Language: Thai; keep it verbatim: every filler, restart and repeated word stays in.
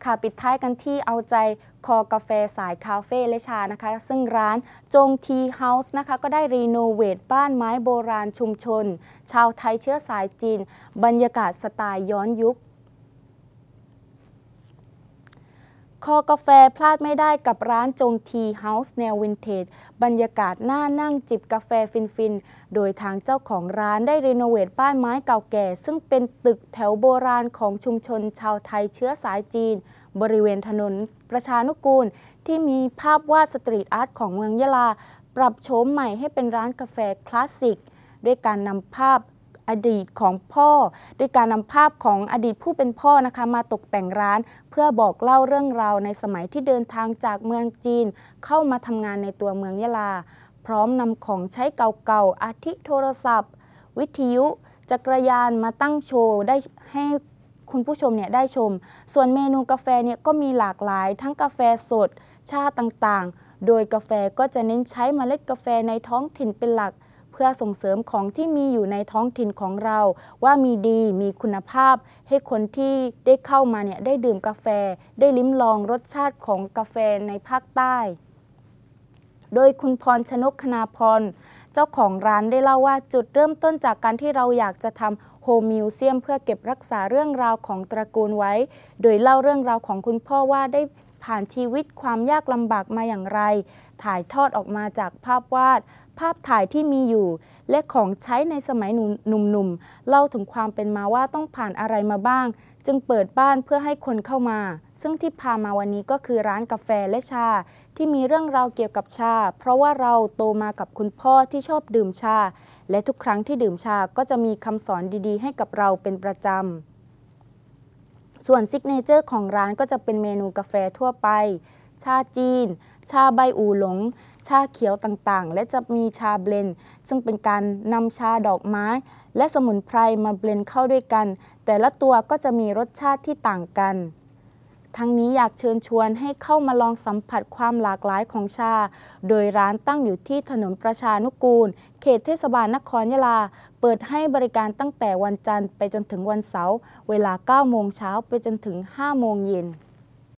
ค่ะปิดท้ายกันที่เอาใจคอกาแฟสายคาเฟ่และชานะคะซึ่งร้านจงทีเฮาส์นะคะก็ได้รีโนเวทบ้านไม้โบราณชุมชนชาวไทยเชื้อสายจีนบรรยากาศสไตล์ย้อนยุคคอกาแฟพลาดไม่ได้กับร้านจงทีเฮาส์แนววินเทจบรรยากาศน่านั่งจิบกาแฟฟินๆโดยทางเจ้าของร้านได้รีโนเวทบ้านไม้เก่าแก่ซึ่งเป็นตึกแถวโบราณของชุมชนชาวไทยเชื้อสายจีนบริเวณถนนประชานุกูลที่มีภาพวาดสตรีทอาร์ตของเมืองยะลาปรับโฉมใหม่ให้เป็นร้านกาแฟคลาสสิกด้วยการนำภาพอดีตของพ่อด้วยการนำภาพของอดีตผู้เป็นพ่อนะคะมาตกแต่งร้านเพื่อบอกเล่าเรื่องราวในสมัยที่เดินทางจากเมืองจีนเข้ามาทำงานในตัวเมืองยะลาพร้อมนำของใช้เก่าๆอาทิโทรศัพท์วิทยุจักรยานมาตั้งโชว์ได้ให้คุณผู้ชมเนี่ยได้ชมส่วนเมนูกาแฟเนี่ยก็มีหลากหลายทั้งกาแฟสดชาต่างๆโดยกาแฟก็จะเน้นใช้เมล็ดกาแฟในท้องถิ่นเป็นหลักเพื่อส่งเสริมของที่มีอยู่ในท้องถิ่นของเราว่ามีดีมีคุณภาพให้คนที่ได้เข้ามาเนี่ยได้ดื่มกาแฟได้ลิ้มลองรสชาติของกาแฟในภาคใต้โดยคุณพรชนกคณาพรเจ้าของร้านได้เล่าว่าจุดเริ่มต้นจากการที่เราอยากจะทำโฮมมิวเซียมเพื่อเก็บรักษาเรื่องราวของตระกูลไว้โดยเล่าเรื่องราวของคุณพ่อว่าได้ผ่านชีวิตความยากลำบากมาอย่างไรถ่ายทอดออกมาจากภาพวาดภาพถ่ายที่มีอยู่และของใช้ในสมัยหนุ่มๆเล่าถึงความเป็นมาว่าต้องผ่านอะไรมาบ้างจึงเปิดบ้านเพื่อให้คนเข้ามาซึ่งที่พามาวันนี้ก็คือร้านกาแฟและชาที่มีเรื่องราวเกี่ยวกับชาเพราะว่าเราโตมากับคุณพ่อที่ชอบดื่มชาและทุกครั้งที่ดื่มชาก็จะมีคำสอนดีๆให้กับเราเป็นประจำส่วนซิกเนเจอร์ของร้านก็จะเป็นเมนูกาแฟทั่วไปชาจีนชาใบอู่หลงชาเขียวต่างๆและจะมีชาเบลนด์ซึ่งเป็นการนำชาดอกไม้และสมุนไพรมาเบลนด์เข้าด้วยกันแต่ละตัวก็จะมีรสชาติที่ต่างกันทั้งนี้อยากเชิญชวนให้เข้ามาลองสัมผัสความหลากหลายของชาโดยร้านตั้งอยู่ที่ถนนประชานุกูลเขตเทศบาลนครยะลาเปิดให้บริการตั้งแต่วันจันทร์ไปจนถึงวันเสาร์เวลา เก้าโมงเช้าไปจนถึง ห้าโมงเย็น